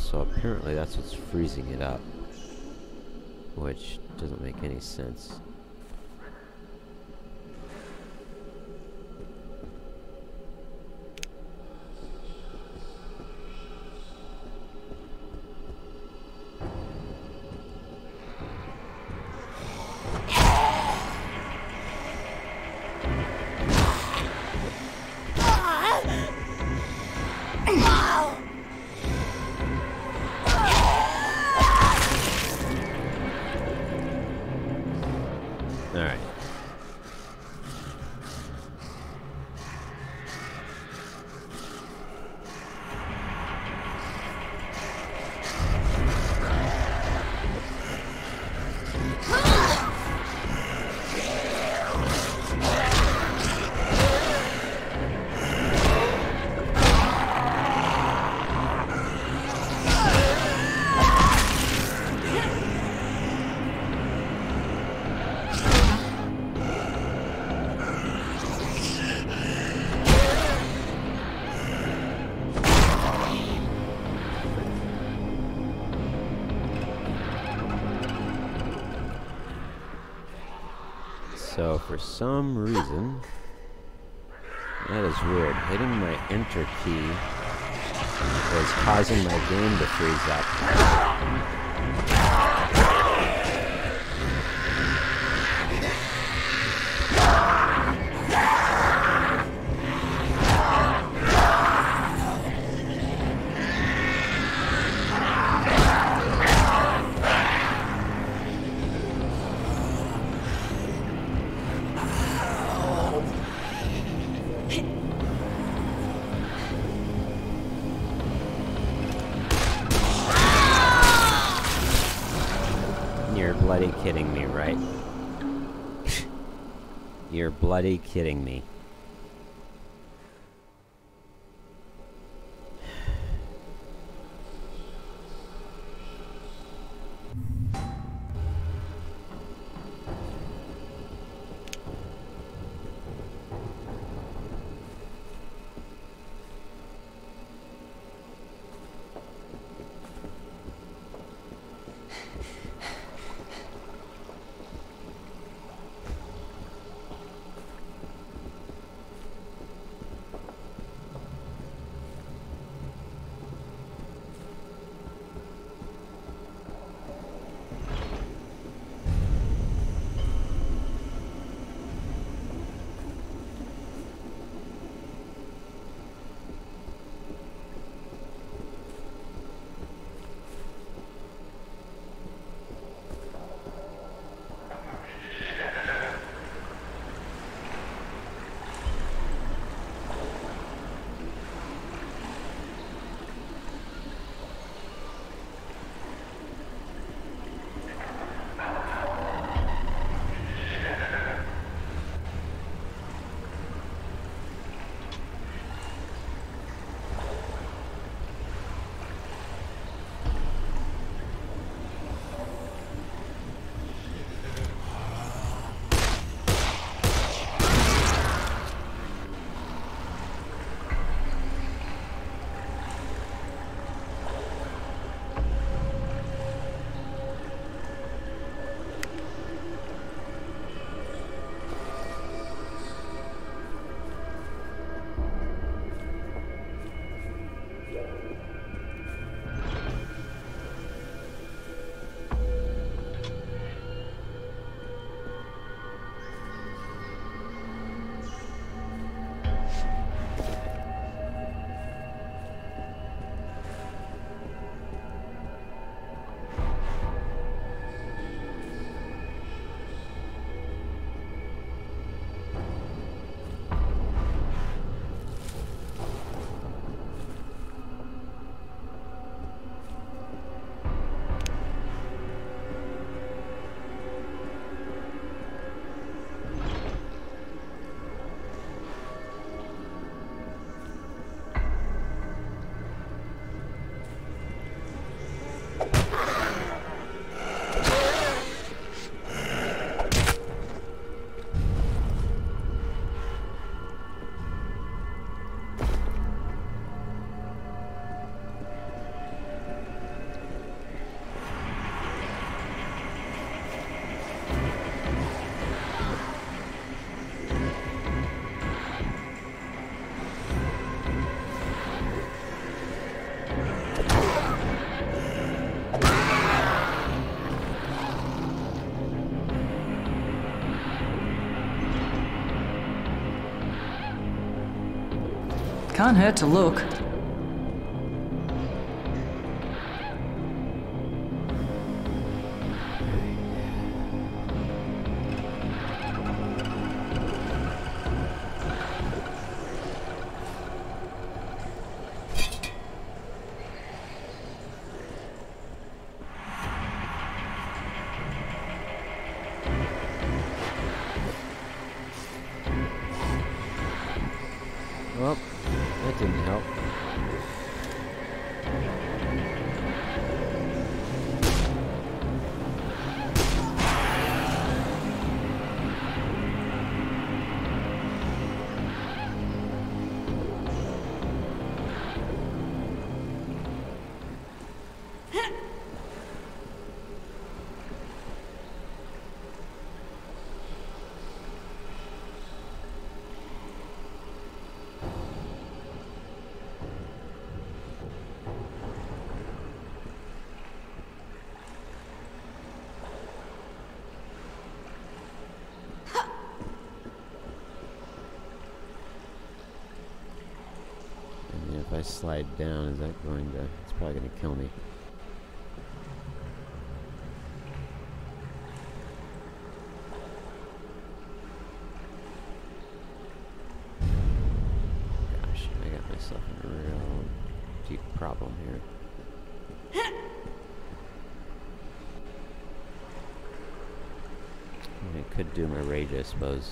so apparently that's what's freezing it up, which doesn't make any sense. Alright. So for some reason, that is weird. Hitting my enter key was causing my game to freeze up. You're bloody kidding me, right? You're bloody kidding me. Can't hurt to look. Well, that didn't help. If I slide down, is that going to... It's probably going to kill me. Gosh, I got myself in a real deep problem here. I could do my rage, I suppose.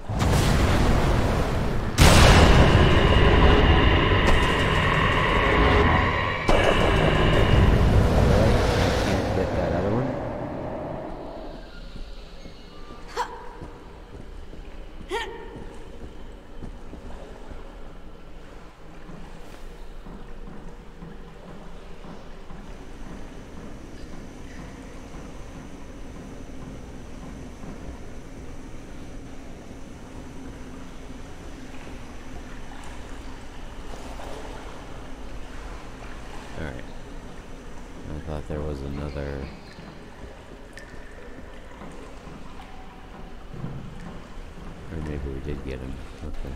Alright. I thought there was another... Or maybe we did get him. Okay.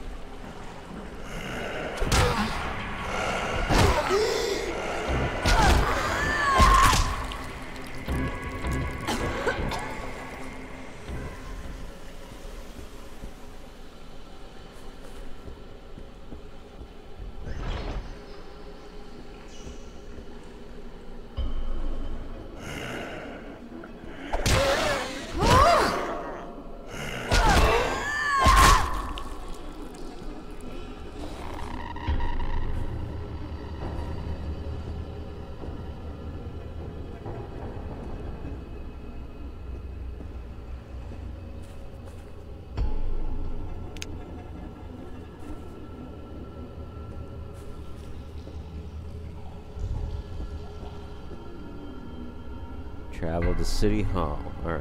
Travel to City Hall. Alright.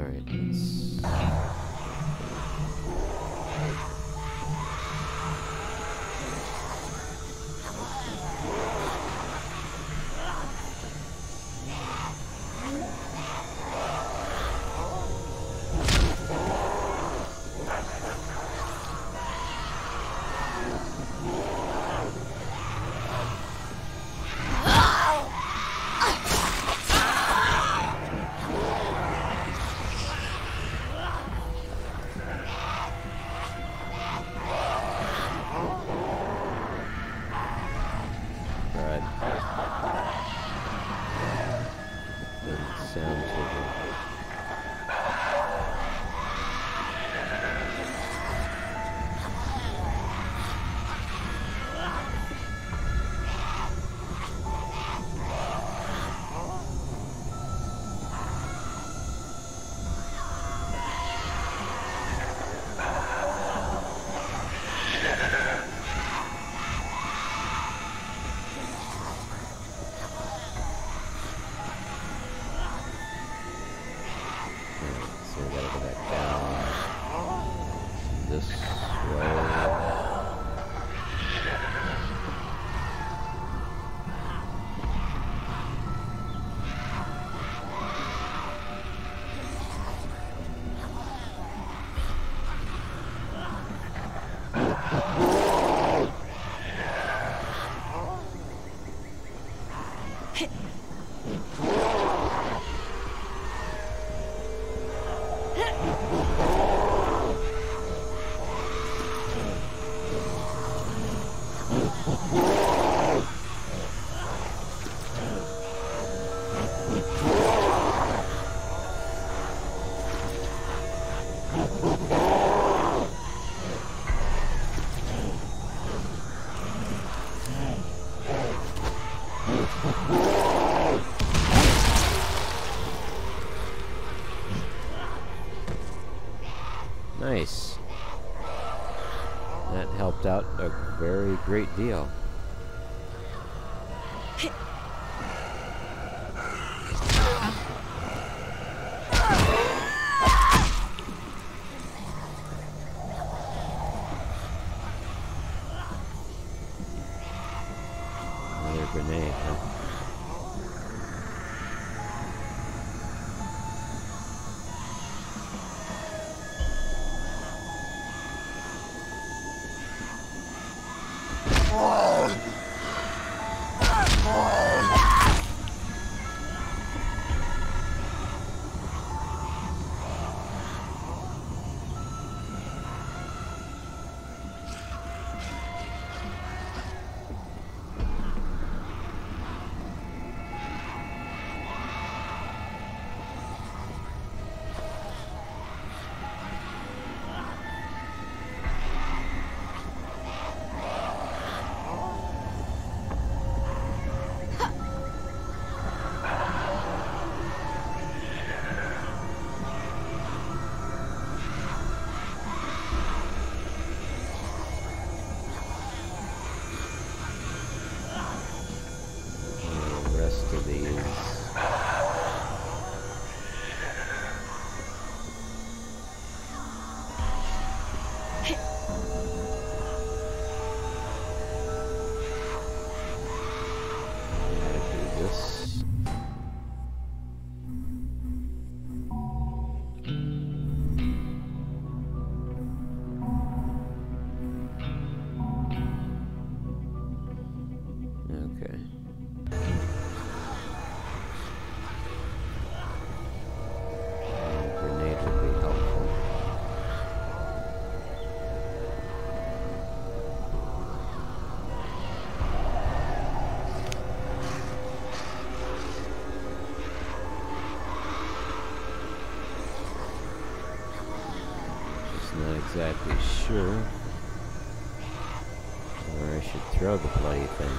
Alright, let's... Sound to it. So we gotta go back down this way. Nice. That helped out a very great deal. Another grenade, huh? To these. Do this. Okay. Not exactly sure where I should throw the bloody thing.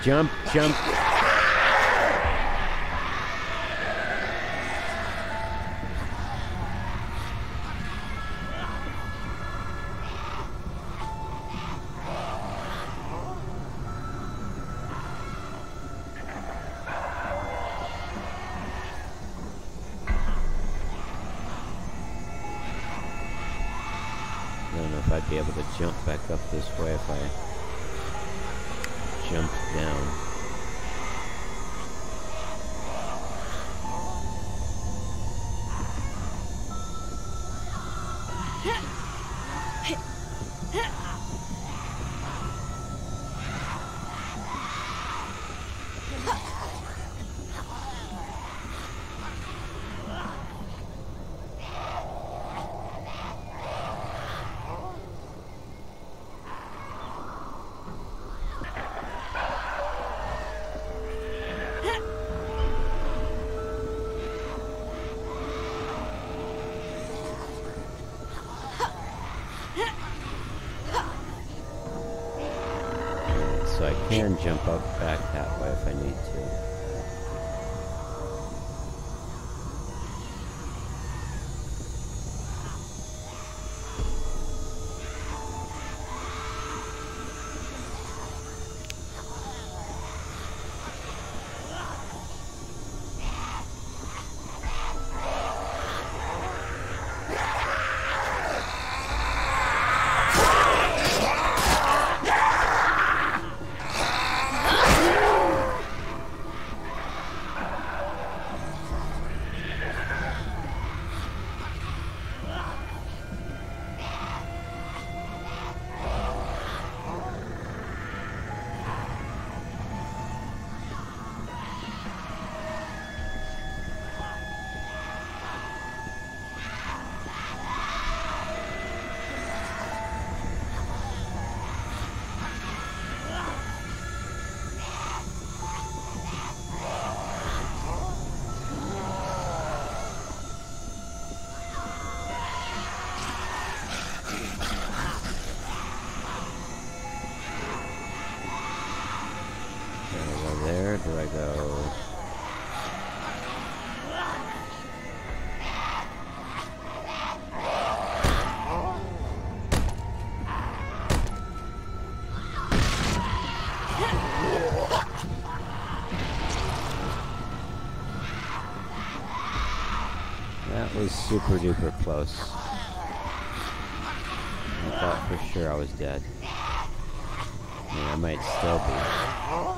Jump, jump. I don't know if I'd be able to jump back up this way if I jump down. So I can jump up back that way if I need to. Where do I go? That was super duper close. I thought for sure I was dead. I mean, I might still be.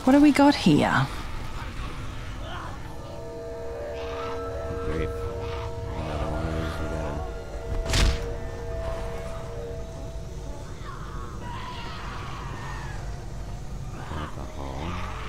What do we got here? Great. Another one of these we gotta... Alcohol.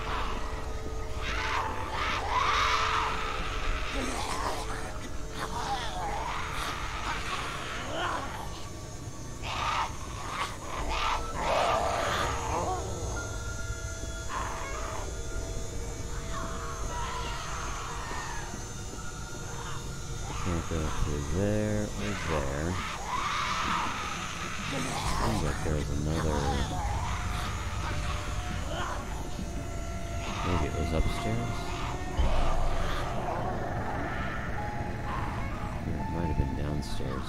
Can't go through there or there. Seems like there was another... Maybe it was upstairs? Yeah, it might have been downstairs.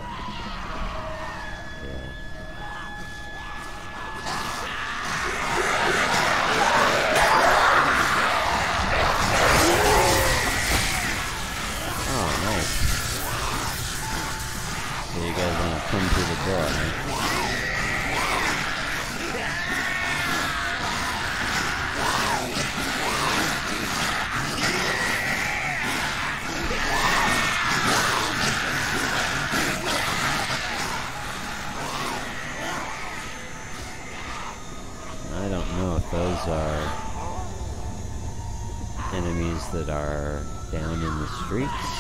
Yeah. Oh, nice. So you guys want to come through the door, huh? I don't know if those are enemies that are down in the streets.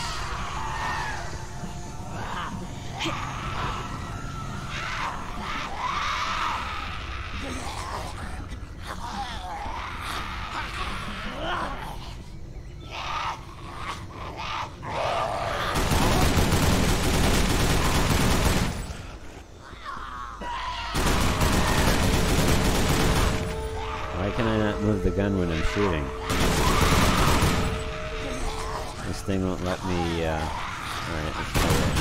Why can I not move the gun when I'm shooting? This thing won't let me, alright, let's try that.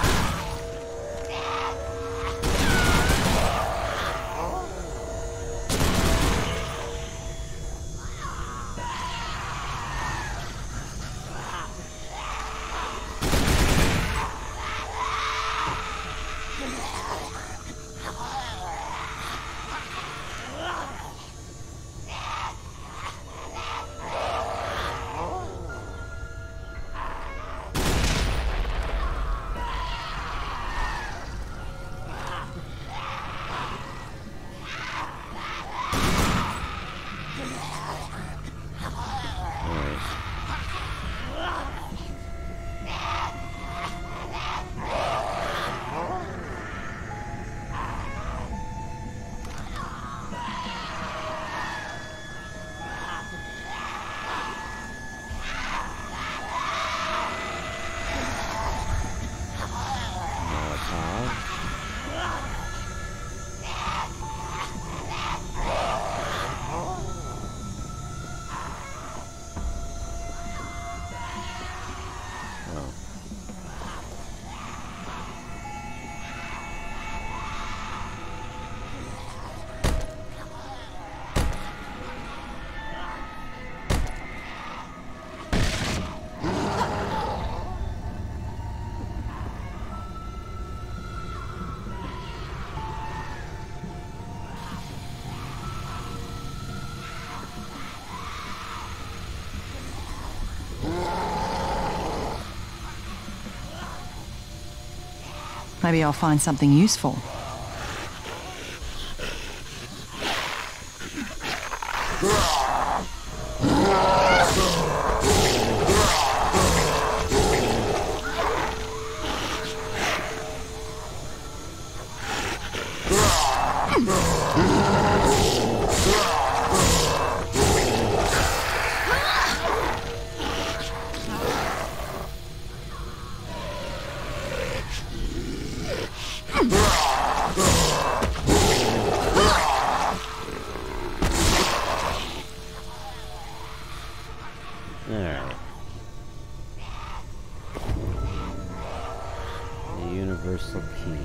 Maybe I'll find something useful. Alright. The universal key.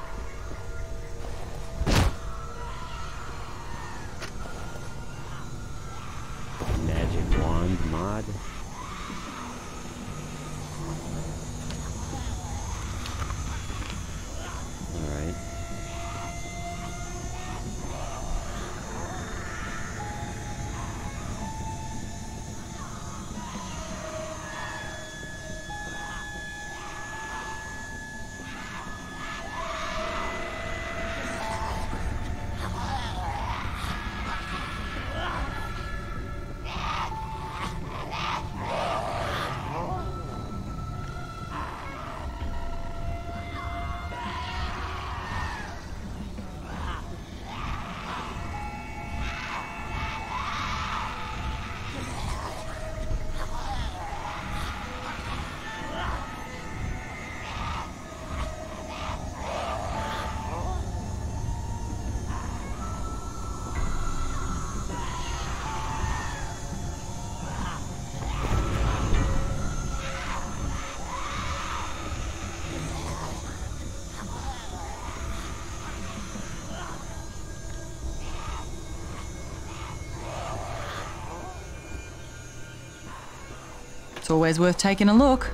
Magic wand mod. Alright. It's always worth taking a look.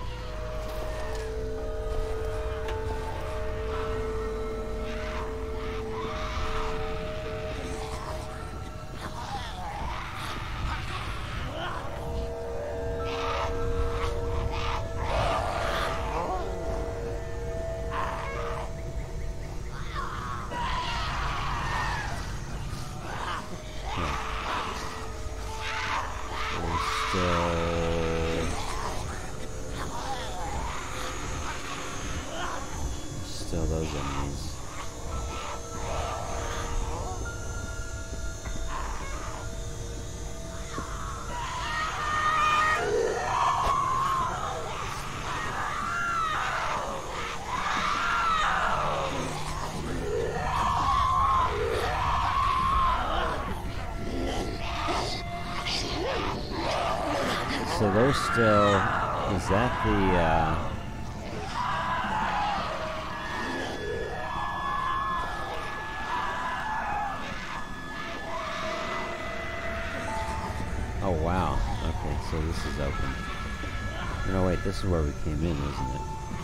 Still those enemies. So there's still, is that the, oh wow, okay, so this is open. No wait, this is where we came in, isn't it?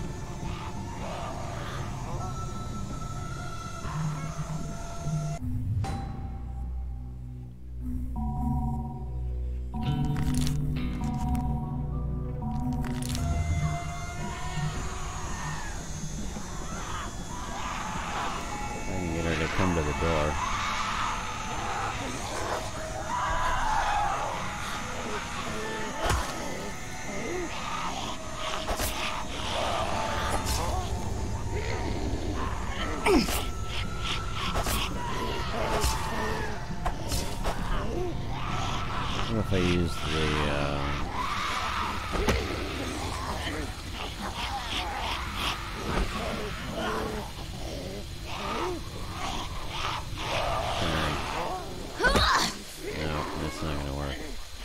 Come to the door. What if I use the That's not gonna work.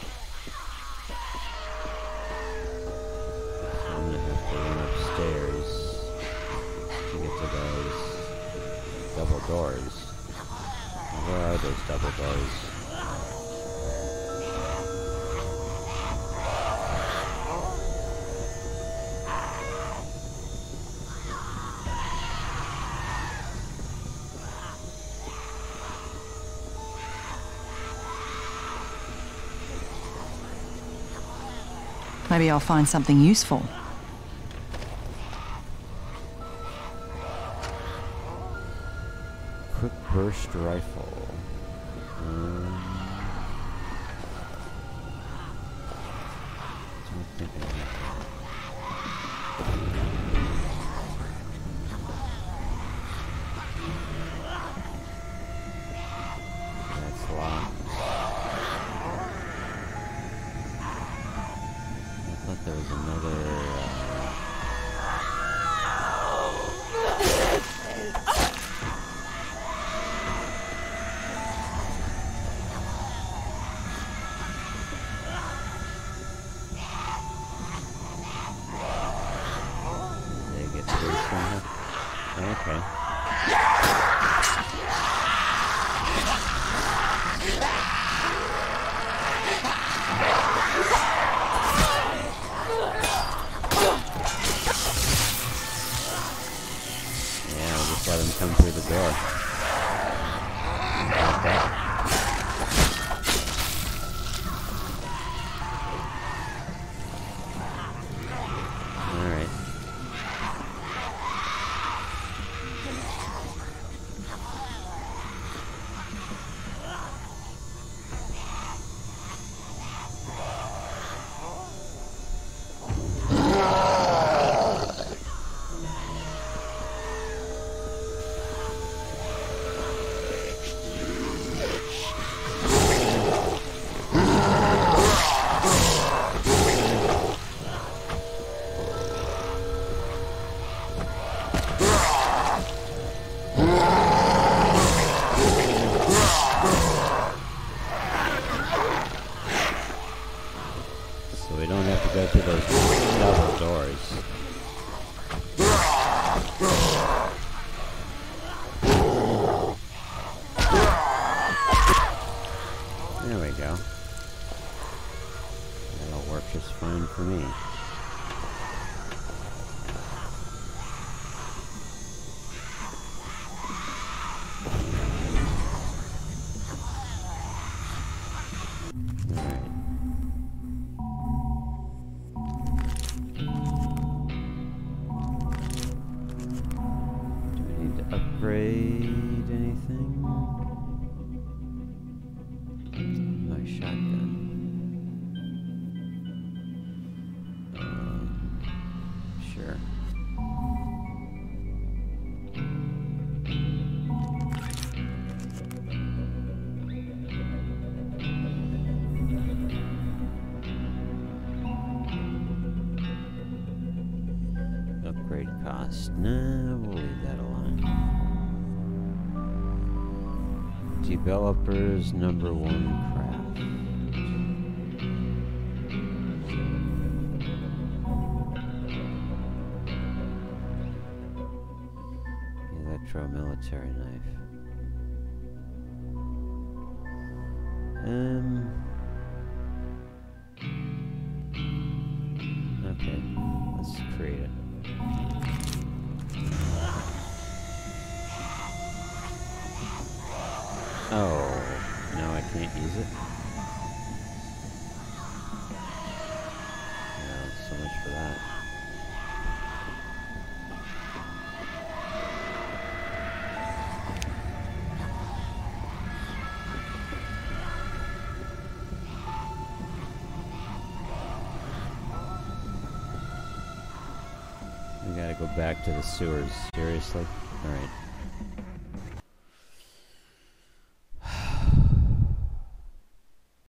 So I'm gonna have to run upstairs to get to those double doors. Where are those double doors? Maybe I'll find something useful. Quick burst rifle. That's locked. I thought there was another. They get through somehow. Okay. Let him come through the door. Like that. Alright. So we don't have to go through those double doors. There we go. That'll work just fine. fine for me. Upgrade anything? My shotgun. Sure. Upgrade cost. Nah, we'll leave that alone. Developers number 1 craft. Electro-military knife. Okay, let's create it. Oh, no, I can't use it. Yeah, so much for that. We gotta go back to the sewers. Seriously? Alright.